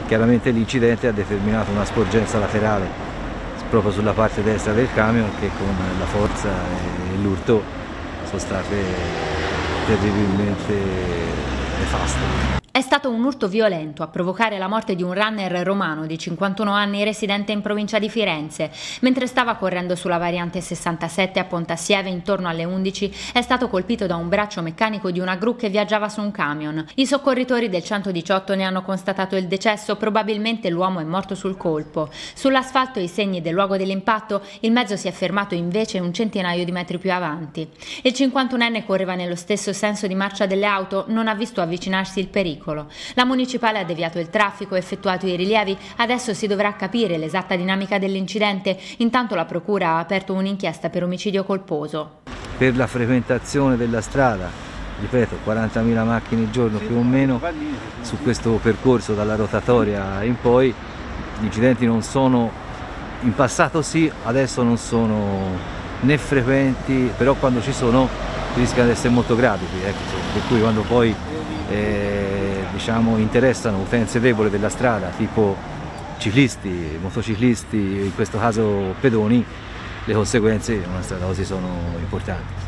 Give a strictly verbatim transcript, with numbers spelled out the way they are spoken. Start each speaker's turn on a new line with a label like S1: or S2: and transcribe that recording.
S1: chiaramente l'incidente ha determinato una sporgenza laterale proprio sulla parte destra del camion, che con la forza e l'urto sono state terribilmente nefaste.
S2: È stato un urto violento a provocare la morte di un runner romano di cinquantuno anni residente in provincia di Firenze. Mentre stava correndo sulla variante sessantasette a Pontassieve intorno alle undici è stato colpito da un braccio meccanico di una gru che viaggiava su un camion. I soccorritori del centodiciotto ne hanno constatato il decesso, probabilmente l'uomo è morto sul colpo. Sull'asfalto i segni del luogo dell'impatto, il mezzo si è fermato invece un centinaio di metri più avanti. Il cinquantunenne correva nello stesso senso di marcia delle auto, non ha visto avvicinarsi il pericolo. La municipale ha deviato il traffico e effettuato i rilievi, adesso si dovrà capire l'esatta dinamica dell'incidente, intanto la procura ha aperto un'inchiesta per omicidio colposo.
S1: Per la frequentazione della strada, ripeto, quarantamila macchine al giorno più o meno, su questo percorso dalla rotatoria in poi, gli incidenti non sono, in passato sì, adesso non sono né frequenti, però quando ci sono rischiano di essere molto gravi, ecco, per cui quando poi eh, diciamo, interessano utenze deboli della strada, tipo ciclisti, motociclisti, in questo caso pedoni, le conseguenze in una strada così sono importanti.